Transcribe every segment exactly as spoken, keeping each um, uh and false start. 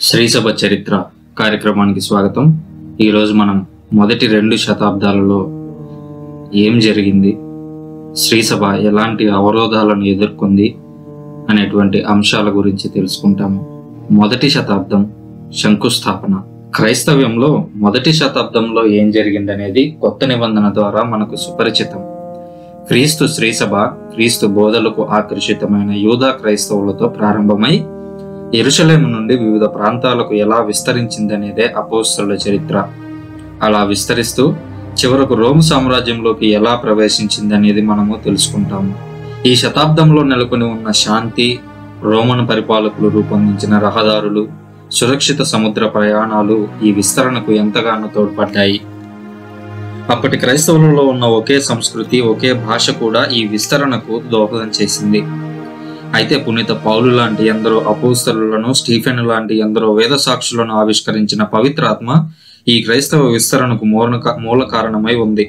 శ్రీసభ చరిత్ర కార్యక్రమానికి స్వాగతం. ఈరోజు మనం మొదటి రెండు శతాబ్దాలలో ఏం జరిగింది, శ్రీసభ ఎలాంటి అవరోధాలను ఎదుర్కొంది అనేటువంటి అంశాల గురించి తెలుసుకుంటాము. మొదటి శతాబ్దం శంకుస్థాపన. క్రైస్తవ్యంలో మొదటి శతాబ్దంలో ఏం జరిగిందనేది కొత్త నిబంధన ద్వారా మనకు సుపరిచితం. క్రీస్తు శ్రీసభ క్రీస్తు బోధలకు ఆకర్షితమైన యూదా క్రైస్తవులతో ప్రారంభమై యెరూషలేము నుండి వివిధ ప్రాంతాలకు ఎలా విస్తరించిందనేదే అపోస్తలుల చరిత్ర. అలా విస్తరిస్తూ చివరకు రోమ్ సామ్రాజ్యంలోకి ఎలా ప్రవేశించిందనేది మనము తెలుసుకుంటాము. ఈ శతాబ్దంలో నెలకొని ఉన్న శాంతి, రోమన్ పరిపాలకులు రూపొందించిన రహదారులు, సురక్షిత సముద్ర ప్రయాణాలు ఈ విస్తరణకు ఎంతగానో తోడ్పడ్డాయి. అప్పటి క్రైస్తవులలో ఉన్న ఒకే సంస్కృతి, ఒకే భాష కూడా ఈ విస్తరణకు దోహదం చేసింది. అయితే పునీత పౌలు లాంటి ఎందరో అపోస్తలులను, స్టీఫెన్ లాంటి ఎందరో వేద సాక్షులను ఆవిష్కరించిన పవిత్రాత్మ ఈ క్రైస్తవ విస్తరణకు మూల మూల కారణమై ఉంది.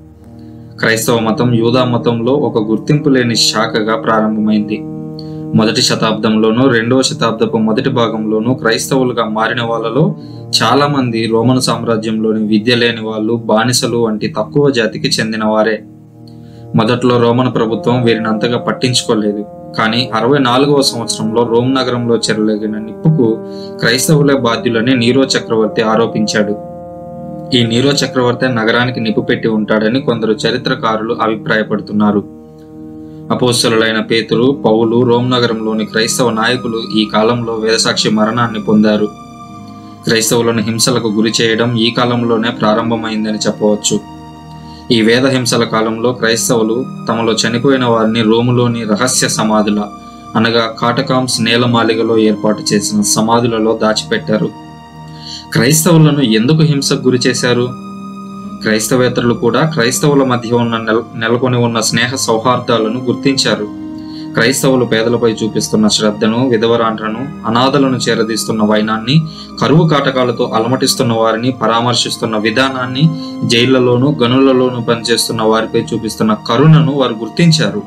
క్రైస్తవ మతం యూదా మతంలో ఒక గుర్తింపు లేని శాఖగా ప్రారంభమైంది. మొదటి శతాబ్దంలోనూ రెండవ శతాబ్దపు మొదటి భాగంలోనూ క్రైస్తవులుగా మారిన వాళ్ళలో చాలా మంది రోమన్ సామ్రాజ్యంలోని విద్య లేని వాళ్ళు, బానిసలు వంటి తక్కువ జాతికి చెందిన వారే. మొదట్లో రోమన్ ప్రభుత్వం వీరిని అంతగా పట్టించుకోలేదు. కానీ అరవై నాలుగవ సంవత్సరంలో రోమ్ నగరంలో చెరలేగిన నిప్పుకు క్రైస్తవులే బాధ్యులని నీరో చక్రవర్తి ఆరోపించాడు. ఈ నీరో చక్రవర్తి నగరానికి నిప్పు పెట్టి ఉంటాడని కొందరు చరిత్రకారులు అభిప్రాయపడుతున్నారు. అపోస్తలులైన పేతురు, పౌలు, రోమ్ నగరంలోని క్రైస్తవ నాయకులు ఈ కాలంలో వేదసాక్షి మరణాన్ని పొందారు. క్రైస్తవులను హింసలకు గురి చేయడం ఈ కాలంలోనే ప్రారంభమైందని చెప్పవచ్చు. ఈ వేద హింసల కాలంలో క్రైస్తవులు తమలో చనిపోయిన వారిని రోములోని రహస్య సమాధుల అనగా కాటకాంస్ నేలమాలిగలో ఏర్పాటు చేసిన సమాధులలో దాచిపెట్టారు. క్రైస్తవులను ఎందుకు హింసకు గురి చేశారు? క్రైస్తవేతరులు కూడా క్రైస్తవుల మధ్య ఉన్న నెల నెలకొని ఉన్న స్నేహ సౌహార్దాలను గుర్తించారు. క్రైస్తవులు పేదలపై చూపిస్తున్న శ్రద్ధను, విధవరాండ్రను, అనాథలను చేరదీస్తున్న వైనాన్ని, కరువు కాటకాలతో అలమటిస్తున్న వారిని పరామర్శిస్తున్న విధానాన్ని, జైళ్లలోనూ గనులలోనూ పనిచేస్తున్న వారిపై చూపిస్తున్న కరుణను వారు గుర్తించారు.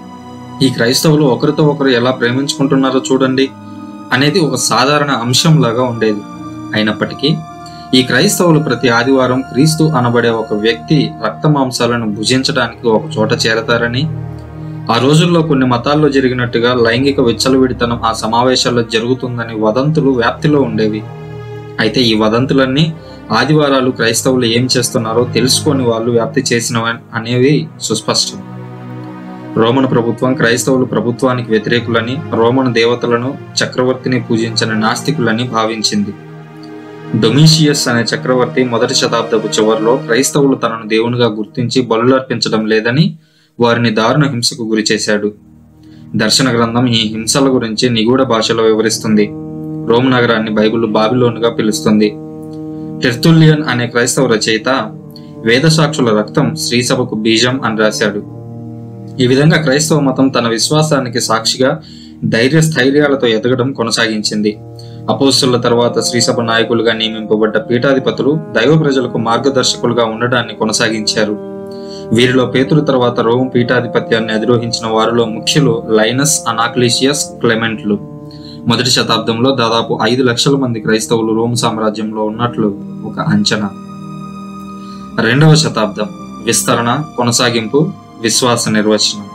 ఈ క్రైస్తవులు ఒకరితో ఒకరు ఎలా ప్రేమించుకుంటున్నారో చూడండి అనేది ఒక సాధారణ అంశంలాగా ఉండేది. అయినప్పటికీ ఈ క్రైస్తవులు ప్రతి ఆదివారం క్రీస్తు అనబడే ఒక వ్యక్తి రక్త మాంసాలను భుజించడానికి ఒక చోట చేరతారని, ఆ రోజుల్లో కొన్ని మతాల్లో జరిగినట్టుగా లైంగిక విచ్చలవిడితనం ఆ సమావేశాల్లో జరుగుతుందని వదంతులు వ్యాప్తిలో ఉండేవి. అయితే ఈ వదంతులన్నీ ఆదివారాలు క్రైస్తవులు ఏం చేస్తున్నారో తెలుసుకొని వాళ్ళు వ్యాప్తి చేసినవి అనేవి సుస్పష్టం. రోమన్ ప్రభుత్వం క్రైస్తవులు ప్రభుత్వానికి వ్యతిరేకులని, రోమన్ దేవతలను, చక్రవర్తిని పూజించిన నాస్తికులని భావించింది. డొమిషియస్ అనే చక్రవర్తి మొదటి శతాబ్దపు చివరిలో క్రైస్తవులు తనను దేవునిగా గుర్తించి బలులర్పించడం లేదని వారిని దారుణ హింసకు గురి చేశాడు. దర్శన గ్రంథం ఈ హింసల గురించి నిగూఢ భాషలో వివరిస్తుంది. రోమ్ నగరాన్ని బైబిల్ బాబిలోనుగా పిలుస్తుంది. టెర్తుల్లియన్ అనే క్రైస్తవ రచయిత వేద సాక్షుల రక్తం శ్రీసభకు బీజం అని రాశాడు. ఈ విధంగా క్రైస్తవ మతం తన విశ్వాసానికి సాక్షిగా ధైర్య స్థైర్యాలతో ఎదగడం కొనసాగించింది. అపోస్తలుల తర్వాత శ్రీసభ నాయకులుగా నియమింపబడ్డ పీఠాధిపతులు దైవ ప్రజలకు మార్గదర్శకులుగా ఉండడాన్ని కొనసాగించారు. వీరిలో పేతురు తర్వాత రోమ్ పీఠాధిపత్యాన్ని అధిరోహించిన వారిలో ముఖ్యులు లైనస్, అనాక్లీషియస్, క్లెమెంట్లు. మొదటి శతాబ్దంలో దాదాపు ఐదు లక్షల మంది క్రైస్తవులు రోమ్ సామ్రాజ్యంలో ఉన్నట్లు ఒక అంచనా. రెండవ శతాబ్దం విస్తరణ, కొనసాగింపు, విశ్వాస నిర్వచనం.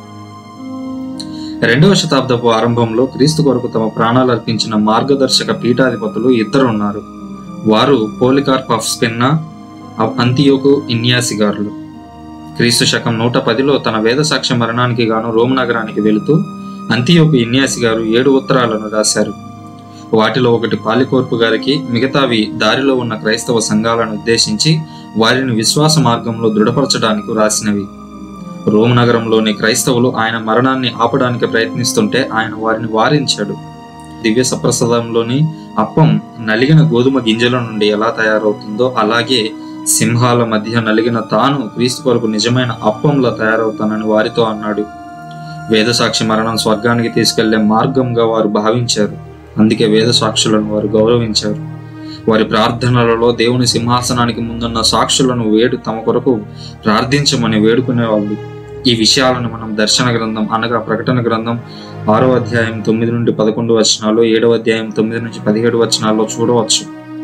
రెండవ శతాబ్దపు ఆరంభంలో క్రీస్తు కొరకు తమ ప్రాణాలు అర్పించిన మార్గదర్శక పీఠాధిపతులు ఇద్దరు ఉన్నారు. వారు పోలికార్ప్ ఆఫ్ స్పిన్నా, అంతియోకు ఇన్యాసిగారులు. క్రీస్తు శకం నూట పదిలో తన వేద సాక్ష్య మరణానికి గాను రోమ్ నగరానికి వెళుతూ అంతియోకు ఇన్యాసి గారు ఏడు ఉత్తరాలను రాశారు. వాటిలో ఒకటి పాలికోర్పు గారికి, మిగతావి దారిలో ఉన్న క్రైస్తవ సంఘాలను ఉద్దేశించి వారిని విశ్వాస మార్గంలో దృఢపరచడానికి రాసినవి. రోమ్ నగరంలోని క్రైస్తవులు ఆయన మరణాన్ని ఆపడానికి ప్రయత్నిస్తుంటే ఆయన వారిని వారించాడు. దివ్య సప్రసాదంలోని అప్పం నలిగిన గోధుమ గింజల నుండి ఎలా తయారవుతుందో అలాగే సింహాల మధ్య నలిగిన తాను క్రీస్తు కొరకు నిజమైన అప్పంలా తయారవుతానని వారితో అన్నాడు. వేదసాక్షి మరణం స్వర్గానికి తీసుకెళ్లే మార్గంగా వారు భావించారు. అందుకే వేద సాక్షులను వారు గౌరవించారు. వారి ప్రార్థనలలో దేవుని సింహాసనానికి ముందున్న సాక్షులను వేడు తమ కొరకు ప్రార్థించమని వేడుకునేవాళ్ళు. ఈ విషయాలను మనం దర్శన గ్రంథం అనగా ప్రకటన గ్రంథం ఆరో అధ్యాయం తొమ్మిది నుండి పదకొండు వచనాలు, ఏడవ అధ్యాయం తొమ్మిది నుంచి పదిహేడు వచనాల్లో చూడవచ్చు.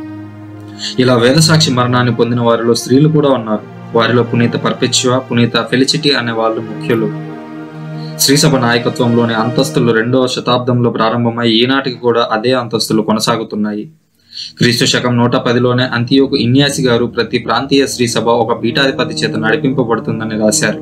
ఇలా వేదసాక్షి మరణాన్ని పొందిన వారిలో స్త్రీలు కూడా ఉన్నారు. వారిలో పునీత పర్పెచ్యువా, పునీత ఫెలిసిటీ అనే వాళ్ళు ముఖ్యులు. శ్రీసభ నాయకత్వంలోని అంతస్తులు రెండవ శతాబ్దంలో ప్రారంభమై ఈనాటికి కూడా అదే అంతస్తులు కొనసాగుతున్నాయి. క్రీస్తు శకం నూట పదిలోనే అంతియోకు ఇన్యాసి గారు ప్రతి ప్రాంతీయ శ్రీసభ ఒక పీఠాధిపతి చేత నడిపింపబడుతుందని రాశారు.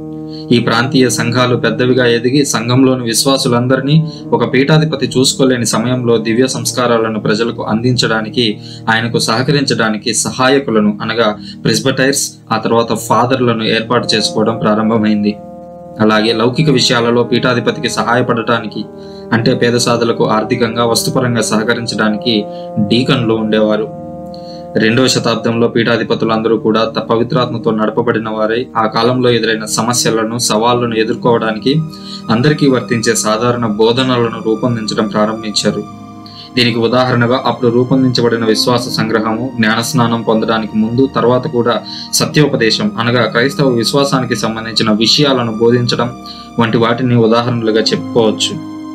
ఈ ప్రాంతీయ సంఘాలు పెద్దవిగా ఎదిగి సంఘంలోని విశ్వాసులందరినీ ఒక పీఠాధిపతి చూసుకోలేని సమయంలో దివ్య సంస్కారాలను ప్రజలకు అందించడానికి, ఆయనకు సహకరించడానికి సహాయకులను అనగా ప్రెస్బటైర్స్, ఆ తర్వాత ఫాదర్లను ఏర్పాటు చేసుకోవడం ప్రారంభమైంది. అలాగే లౌకిక విషయాలలో పీఠాధిపతికి సహాయపడటానికి అంటే పేద సాధులకు ఆర్థికంగా వస్తుపరంగా సహకరించడానికి డీకన్లు ఉండేవారు. రెండవ శతాబ్దంలో పీఠాధిపతులందరూ కూడా పవిత్రాత్మతో నడపబడిన వారై ఆ కాలంలో ఎదురైన సమస్యలను సవాళ్లను ఎదుర్కోవడానికి అందరికీ వర్తించే సాధారణ బోధనలను రూపొందించడం ప్రారంభించారు. దీనికి ఉదాహరణగా అప్పుడు రూపొందించబడిన విశ్వాస సంగ్రహము, జ్ఞానస్నానం పొందడానికి ముందు తర్వాత కూడా సత్యోపదేశం అనగా క్రైస్తవ విశ్వాసానికి సంబంధించిన విషయాలను బోధించడం వంటి వాటిని ఉదాహరణలుగా చెప్పుకోవచ్చు.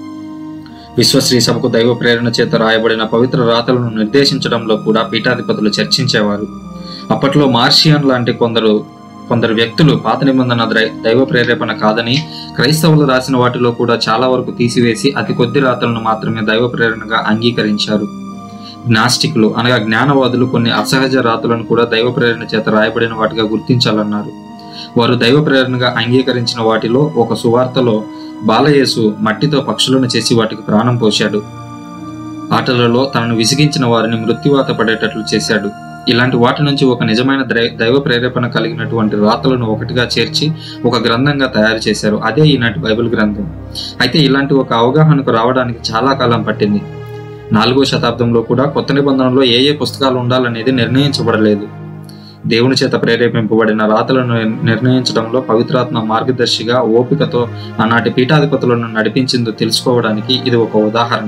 విశ్వశ్రీ సభకు దైవ ప్రేరణ చేత రాయబడిన పవిత్ర రాతలను నిర్దేశించడంలో కూడా పీఠాధిపతులు చర్చించేవారు. అప్పట్లో మార్షియన్ లాంటి కొందరు కొందరు వ్యక్తులు పాత నిబంధన దైవ ప్రేరేపణ కాదని క్రైస్తవులు రాసిన వాటిలో కూడా చాలా వరకు తీసివేసి అతి కొద్ది రాతలను మాత్రమే దైవ ప్రేరణగా అంగీకరించారు. జ్ఞాస్టికులు అనగా జ్ఞానవాదులు కొన్ని అసహజ రాతలను కూడా దైవ ప్రేరణ చేత రాయబడిన వాటిగా గుర్తించాలన్నారు. వారు దైవ ప్రేరణగా అంగీకరించిన వాటిలో ఒక సువార్తలో బాలయేసు మట్టితో పక్షులను చేసి వాటికి ప్రాణం పోశాడు. ఆటలలో తనను విసిగించిన వారిని మృత్యువాత పడేటట్లు చేశాడు. ఇలాంటి వాటి నుంచి ఒక నిజమైన దైవ ప్రేరేపణ కలిగినటువంటి రాతలను ఒకటిగా చేర్చి ఒక గ్రంథంగా తయారు చేశారు. అదే ఈనాటి బైబిల్ గ్రంథం. అయితే ఇలాంటి ఒక అవగాహనకు రావడానికి చాలా కాలం పట్టింది. నాలుగో శతాబ్దంలో కూడా కొత్త నిబంధనలో ఏ ఏ పుస్తకాలు ఉండాలనేది నిర్ణయించబడలేదు. దేవుని చేత ప్రేరేపింపబడిన రాతలను నిర్ణయించడంలో పవిత్రాత్మ మార్గదర్శిగా ఓపికతో ఆనాటి పీఠాధిపతులను నడిపించిందో తెలుసుకోవడానికి ఇది ఒక ఉదాహరణ.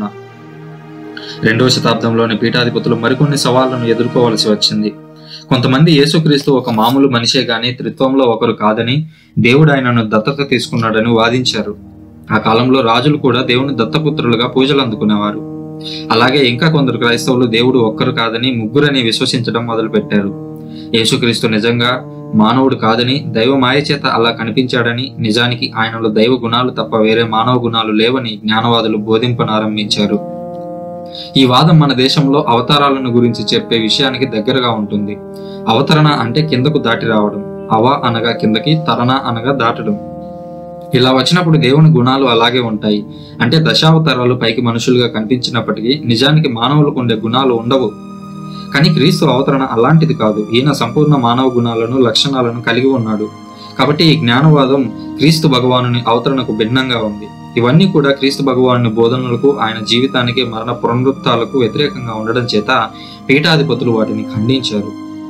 రెండవ శతాబ్దంలోని పీఠాధిపతులు మరికొన్ని సవాళ్లను ఎదుర్కోవలసి వచ్చింది. కొంతమంది యేసుక్రీస్తు ఒక మామూలు మనిషే గాని త్రిత్వంలో ఒకరు కాదని, దేవుడు ఆయనను దత్తత తీసుకున్నాడని వాదించారు. ఆ కాలంలో రాజులు కూడా దేవుని దత్తపుత్రులుగా పూజలు అందుకునేవారు. అలాగే ఇంకా కొందరు క్రైస్తవులు దేవుడు ఒక్కరు కాదని ముగ్గురని విశ్వసించడం మొదలుపెట్టారు. యేసుక్రీస్తు నిజంగా మానవుడు కాదని, దైవ మాయ చేత అలా కనిపించాడని, నిజానికి ఆయనలో దైవ గుణాలు తప్ప వేరే మానవ గుణాలు లేవని జ్ఞానవాదులు బోధింపనారంభించారు. ఈ వాదం మన దేశంలో అవతారాలను గురించి చెప్పే విషయానికి దగ్గరగా ఉంటుంది. అవతరణ అంటే కిందకు దాటి రావడం, అవ అనగా కిందకి, తరణ అనగా దాటడం. ఇలా వచ్చినప్పుడు దేవుని గుణాలు అలాగే ఉంటాయి. అంటే దశావతారాలు పైకి మనుషులుగా కనిపించినప్పటికీ నిజానికి మానవులకు ఉండే గుణాలు ఉండవు. కానీ క్రీస్తు అవతరణ అలాంటిది కాదు. ఈయన సంపూర్ణ మానవ గుణాలను లక్షణాలను కలిగి ఉన్నాడు. కాబట్టి ఈ జ్ఞానవాదం క్రీస్తు భగవానుని అవతరణకు భిన్నంగా ఉంది. ఇవన్నీ కూడా క్రీస్తు భగవానుని బోధనలకు, ఆయన జీవితానికి, మరణ పునరుత్థాలకు వ్యతిరేకంగా ఉండడం చేత పీఠాధిపతులు వాటిని ఖండించారు.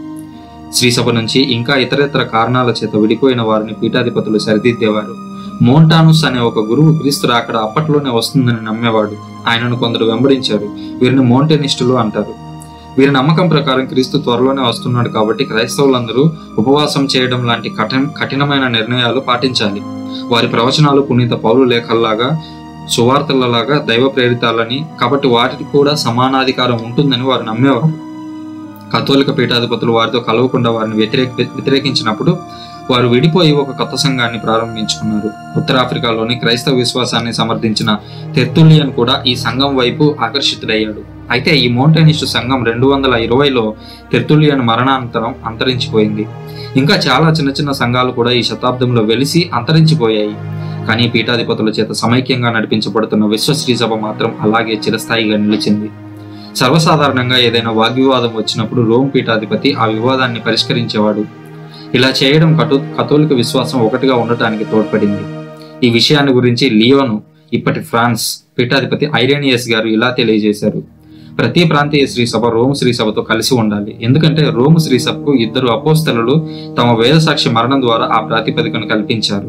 శ్రీసభ నుంచి ఇంకా ఇతరేతర కారణాల చేత విడిపోయిన వారిని పీఠాధిపతులు సరిదిద్దేవారు. మోంటానుస్ అనే ఒక గురువు క్రీస్తు రాకడ అప్పట్లోనే వస్తుందని నమ్మేవాడు. ఆయనను కొందరు వెంబడించారు. వీరిని మోంటెనిస్టులు అంటారు. వీరి నమ్మకం ప్రకారం క్రీస్తు త్వరలోనే వస్తున్నాడు కాబట్టి క్రైస్తవులందరూ ఉపవాసం చేయడం లాంటి కఠిన కఠినమైన నిర్ణయాలు పాటించాలి. వారి ప్రవచనాలు పునీత పౌలు లేఖల్లాగా, సువార్తలలాగా దైవ ప్రేరితాలని, కాబట్టి వాటికి కూడా సమానాధికారం ఉంటుందని వారు నమ్మేవారు. కథోలిక పీఠాధిపతులు వారితో కలవకుండా వారిని వ్యతిరేక వ్యతిరేకించినప్పుడు వారు విడిపోయి ఒక కొత్త సంఘాన్ని ప్రారంభించుకున్నారు. ఉత్తరాఫ్రికాలోని క్రైస్తవ విశ్వాసాన్ని సమర్థించిన తెర్తులియన్ కూడా ఈ సంఘం వైపు ఆకర్షితుడయ్యాడు. అయితే ఈ మోంటెనిస్టు సంఘం రెండు వందల ఇరవైలో తెర్తులియన్ మరణానంతరం అంతరించిపోయింది. ఇంకా చాలా చిన్న చిన్న సంఘాలు కూడా ఈ శతాబ్దంలో వెలిసి అంతరించిపోయాయి. కానీ పీఠాధిపతుల చేత సమైక్యంగా నడిపించబడుతున్న విశ్వశ్రీ సభ మాత్రం అలాగే చిరస్థాయిగా నిలిచింది. సర్వసాధారణంగా ఏదైనా వాగ్వివాదం వచ్చినప్పుడు రోమ్ పీఠాధిపతి ఆ వివాదాన్ని పరిష్కరించేవాడు. ఇలా చేయడం కటో కథోలిక విశ్వాసం ఒకటిగా ఉండటానికి తోడ్పడింది. ఈ విషయాన్ని గురించి లియోను, ఇప్పటి ఫ్రాన్స్ పీఠాధిపతి ఐరేనియస్ గారు ఇలా తెలియజేశారు: ప్రతి ప్రాంతీయ శ్రీసభ రోమ్ శ్రీసభతో కలిసి ఉండాలి. ఎందుకంటే రోమ్ శ్రీసభకు ఇద్దరు అపోస్తలులు తమ వేదసాక్షి మరణం ద్వారా ఆ ప్రాతిపదికను కల్పించారు.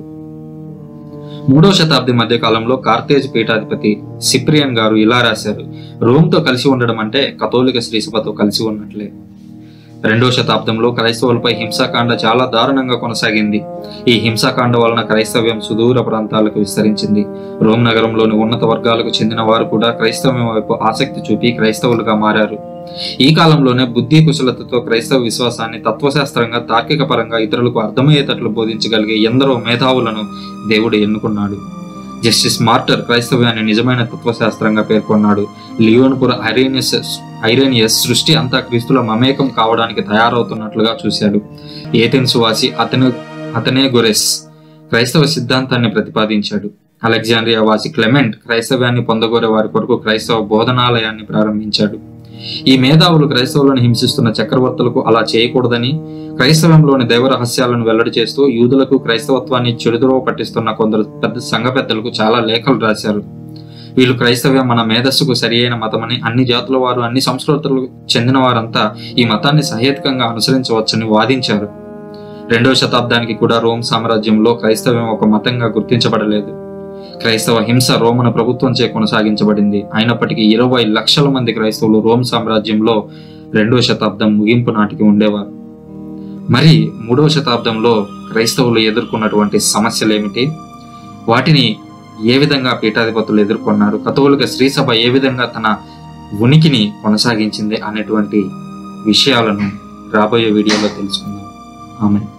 మూడవ శతాబ్ది మధ్య కాలంలో కార్తేజ్ పీఠాధిపతి సిప్రియన్ గారు ఇలా రాశారు: రోమ్తో కలిసి ఉండడం అంటే కథోలిక శ్రీసభతో కలిసి ఉన్నట్లే. రెండవ శతాబ్దంలో క్రైస్తవులపై హింసాకాండ చాలా దారుణంగా కొనసాగింది. ఈ హింసాకాండ వలన క్రైస్తవ్యం సుదూర ప్రాంతాలకు విస్తరించింది. రోమ్ నగరంలోని ఉన్నత వర్గాలకు చెందిన వారు కూడా క్రైస్తవ్యం వైపు ఆసక్తి చూపి క్రైస్తవులుగా మారారు. ఈ కాలంలోనే బుద్ధి కుశలతతో క్రైస్తవ విశ్వాసాన్ని తత్వశాస్త్రంగా, తార్కిక పరంగా ఇతరులకు అర్థమయ్యేటట్లు బోధించగలిగే ఎందరో మేధావులను దేవుడు ఎన్నుకున్నాడు. జస్టిస్ మార్టర్ క్రైస్తవ్యాన్ని నిజమైన తత్వశాస్త్రంగా పేర్కొన్నాడు. లియోన్పుర ఐరేనియస్ ఐరేనియస్ సృష్టి అంతా క్రీస్తుల మమేకం కావడానికి తయారవుతున్నట్లుగా చూశాడు. ఏథెన్స్ వాసి అతను అతనే గొరెస్ క్రైస్తవ సిద్ధాంతాన్ని ప్రతిపాదించాడు. అలెగ్జాండ్రియా వాసి క్లెమెంట్ క్రైస్తవ్యాన్ని పొందగోరే వారి కొరకు క్రైస్తవ బోధనాలయాన్ని ప్రారంభించాడు. ఈ మేధావులు క్రైస్తవులను హింసిస్తున్న చక్రవర్తులకు అలా చేయకూడదని, క్రైస్తవంలోని దైవ రహస్యాలను వెల్లడి చేస్తూ యూదులకు క్రైస్తవత్వాన్ని చెడుదోవ పట్టిస్తున్న కొందరు పెద్ద సంఘ పెద్దలకు చాలా లేఖలు రాశారు. వీళ్ళు క్రైస్తవ్యం మన మేధస్సుకు సరి అయిన మతమని, అన్ని జాతుల వారు, అన్ని సంస్కృతులకు చెందిన వారంతా ఈ మతాన్ని సహేతుకంగా అనుసరించవచ్చని వాదించారు. రెండవ శతాబ్దానికి కూడా రోమ్ సామ్రాజ్యంలో క్రైస్తవ్యం ఒక మతంగా గుర్తించబడలేదు. క్రైస్తవ హింస రోమన్ ప్రభుత్వంచే కొనసాగించబడింది. అయినప్పటికీ ఇరవై లక్షల మంది క్రైస్తవులు రోమ్ సామ్రాజ్యంలో రెండవ శతాబ్దం ముగింపు నాటికి ఉండేవారు. మరి మూడవ శతాబ్దంలో క్రైస్తవులు ఎదుర్కొన్నటువంటి సమస్యలు ఏమిటి? వాటిని ఏ విధంగా పీఠాధిపతులు ఎదుర్కొన్నారు? కథోలిక శ్రీసభ ఏ విధంగా తన ఉనికిని కొనసాగించింది అనేటువంటి విషయాలను రాబోయే వీడియోలో తెలుసుకుందాం. ఆమెన్.